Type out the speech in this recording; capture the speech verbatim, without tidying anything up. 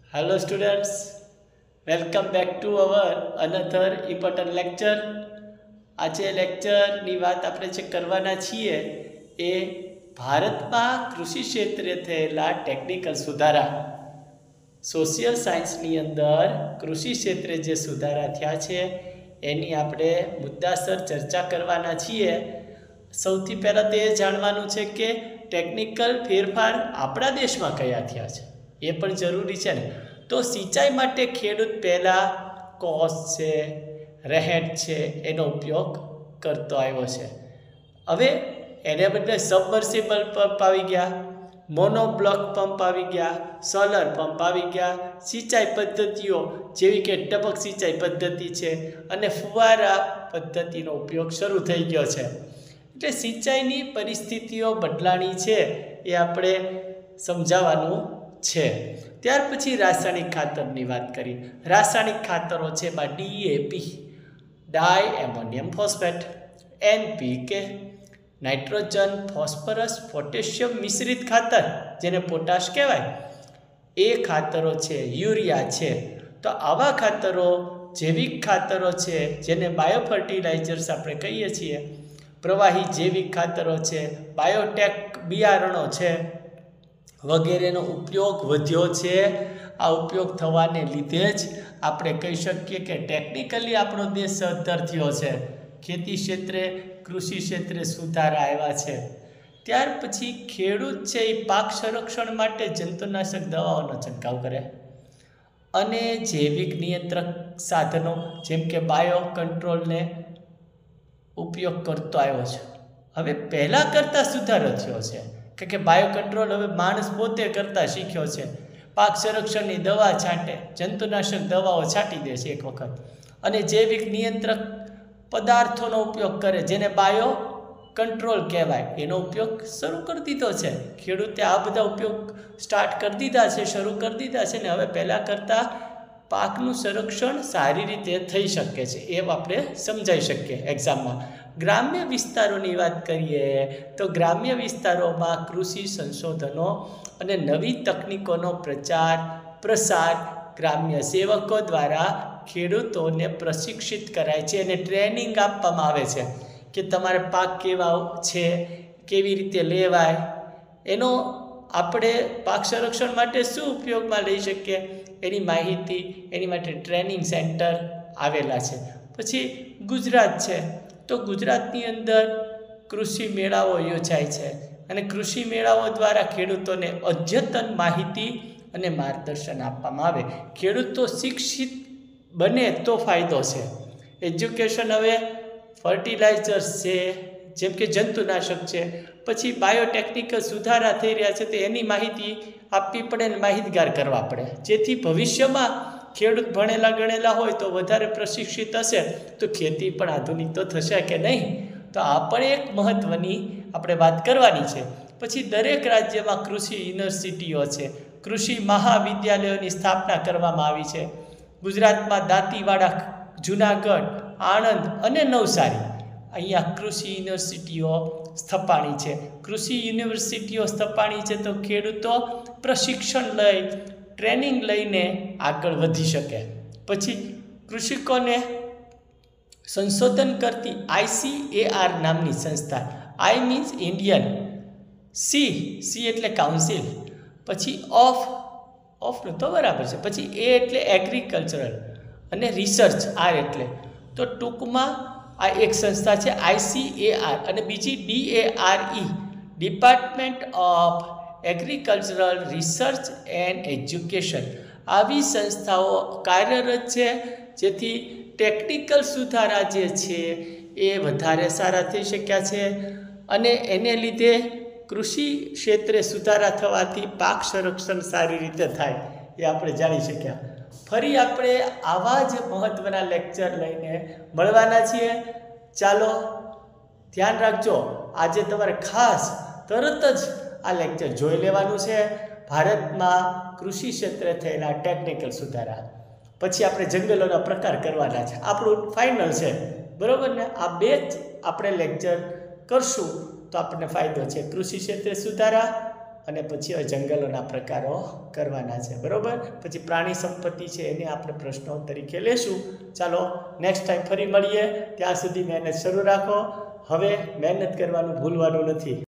Hello students, welcome back to our another important lecture. આજે લેક્ચરની વાત આપણે જે કરવાના છીએ એ ભારતમાં કૃષિ ક્ષેત્રે થયેલા ટેકનિકલ સુધારા. સોશિયલ સાયન્સની અંદર કૃષિ ક્ષેત્રે જે સુધારા થયા છે એની આપણે મુદ્દાસર ચર્ચા કરવાના છીએ. સૌથી પહેલાં તો એ જાણવાનું છે કે ટેકનિકલ ફેરફાર આપણા દેશમાં કયા થયા છે એ પણ જરૂરી છે ને. તો સિંચાઈ માટે ખેડૂત પહેલાં કોસ છે, રહેટ છે એનો ઉપયોગ કરતો આવ્યો છે. હવે એને બદલે સબમર્સિબલ પંપ આવી ગયા, મોનોબ્લોક પંપ આવી ગયા, સોલર પંપ આવી ગયા, સિંચાઈ પદ્ધતિઓ જેવી કે ટપક સિંચાઈ પદ્ધતિ છે અને ફુવારા પદ્ધતિનો ઉપયોગ શરૂ થઈ ગયો છે. એટલે સિંચાઈની પરિસ્થિતિઓ બદલાણી છે એ આપણે સમજાવવાનું છે. ત્યાર પછી રાસાયણિક ખાતરની વાત કરી. રાસાયણિક ખાતરો છે એમાં DAP, di ammonium phosphate, NPK, nitrogen, phosphorus, potassium મિશ્રિત ખાતર જેને પોટાશ કહેવાય એ ખાતરો છે, યુરિયા છે. તો આવા ખાતરો જૈવિક ખાતરો છે જેને બાયો ફર્ટિલાઇઝર્સ આપણે કહીએ છીએ, પ્રવાહી જૈવિક ખાતરો છે, બાયોટેક બિયારણો છે વગેરેનો ઉપયોગ વધ્યો છે. આ ઉપયોગ થવાને લીધે જ આપણે કહી શકીએ કે ટેકનિકલી આપણો દેશ સદ્ધર થયો છે. ખેતી ક્ષેત્રે, કૃષિ ક્ષેત્રે સુધારા આવ્યા છે. ત્યાર પછી ખેડૂત છે એ પાક સંરક્ષણ માટે જંતુનાશક દવાઓનો છંટકાવ કરે અને જૈવિક નિયંત્રક સાધનો જેમ કે બાયો કંટ્રોલને ઉપયોગ કરતો આવ્યો છે. હવે પહેલાં કરતાં સુધારો થયો છે કારણ કે બાયો કંટ્રોલ હવે માણસ પોતે કરતાં શીખ્યો છે. પાક સંરક્ષણની દવા છાંટે, જંતુનાશક દવાઓ છાંટી દે છે એક વખત અને જૈવિક નિયંત્રક પદાર્થોનો ઉપયોગ કરે જેને બાયો કંટ્રોલ કહેવાય એનો ઉપયોગ શરૂ કરી દીધો છે. ખેડૂતે આ બધા ઉપયોગ સ્ટાર્ટ કરી દીધા છે, શરૂ કરી દીધા છે ને હવે પહેલાં કરતાં પાકનું સંરક્ષણ સારી રીતે થઈ શકે છે એમ આપણે સમજાઈ શકીએ એક્ઝામમાં. ગ્રામ્ય વિસ્તારોની વાત કરીએ તો ગ્રામ્ય વિસ્તારોમાં કૃષિ સંશોધનો અને નવી તકનીકોનો પ્રચાર પ્રસાર ગ્રામ્ય સેવકો દ્વારા ખેડૂતોને પ્રશિક્ષિત કરાય છે અને ટ્રેનિંગ આપવામાં આવે છે કે તમારે પાક કેવા છે, કેવી રીતે લેવાય, એનો આપણે પાક સંરક્ષણ માટે શું ઉપયોગમાં લઈ શકીએ એની માહિતી, એની માટે ટ્રેનિંગ સેન્ટર આવેલા છે. પછી ગુજરાત છે તો ગુજરાતની અંદર કૃષિ મેળાઓ યોજાય છે અને કૃષિ મેળાઓ દ્વારા ખેડૂતોને અદ્યતન માહિતી અને માર્ગદર્શન આપવામાં આવે. ખેડૂતો શિક્ષિત બને તો ફાયદો છે. એજ્યુકેશન હવે ફર્ટિલાઇઝર્સ છે જેમ કે જંતુનાશક છે, પછી બાયોટેકનિકલ સુધારા થઈ રહ્યા છે તો એની માહિતી આપવી પડે અને માહિતગાર કરવા પડે જેથી ભવિષ્યમાં ખેડૂત ભણેલા ગણેલા હોય તો વધારે પ્રશિક્ષિત હશે તો ખેતી પણ આધુનિક તો થશે કે નહીં. તો આ પણ એક મહત્ત્વની આપણે વાત કરવાની છે. પછી દરેક રાજ્યમાં કૃષિ યુનિવર્સિટીઓ છે, કૃષિ મહાવિદ્યાલયોની સ્થાપના કરવામાં આવી છે. ગુજરાતમાં દાંતીવાડા, જુનાગઢ, આણંદ અને નવસારી અહીંયા કૃષિ યુનિવર્સિટીઓ સ્થપાણી છે. કૃષિ યુનિવર્સિટીઓ સ્થપાણી છે તો ખેડૂતો પ્રશિક્ષણ લઈ, ટ્રેનિંગ લઈને આગળ વધી શકે. પછી કૃષિકોને સંશોધન કરતી આઈસીએઆર નામની સંસ્થા, I means Indian, C C એટલે કાઉન્સિલ, પછી ઓફ ઓફનું તો બરાબર છે, પછી એ એટલે એગ્રીકલ્ચરલ અને રિસર્ચ, આર એટલે તો ટૂંકમાં આ એક સંસ્થા છે આઈસીએઆર અને બીજી DARE, department of agricultural research and education. આવી સંસ્થાઓ કાર્યરત છે જેથી ટેકનિકલ સુધારા જે છે એ વધારે સારા થઈ શક્યા છે અને એને લીધે કૃષિ ક્ષેત્રે સુધારા થવાથી પાક સંરક્ષણ સારી રીતે થાય એ આપણે જાણી શક્યા. ફરી આપણે આવા જ મહત્ત્વના લેક્ચર લઈને મળવાના છીએ. ચાલો ધ્યાન રાખજો, આજે તમારે ખાસ તરત જ આ લેક્ચર જોઈ લેવાનું છે. ભારતમાં કૃષિ ક્ષેત્રે થયેલા ટેકનિકલ સુધારા, પછી આપણે જંગલોના પ્રકાર કરવાના છે, આપણું ફાઇનલ છે બરાબર ને. આ બે જ આપણે લેક્ચર કરશું તો આપણને ફાયદો છે. કૃષિ ક્ષેત્રે સુધારા અને પછી જંગલોના પ્રકારો કરવાના છે, બરાબર. પછી પ્રાણી સંપત્તિ છે એને આપણે પ્રશ્નો તરીકે લેશું. ચાલો નેક્સ્ટ ટાઈમ ફરી મળીએ. ત્યાં સુધી મહેનત શરૂ રાખો. હવે મહેનત કરવાનું ભૂલવાનું નથી.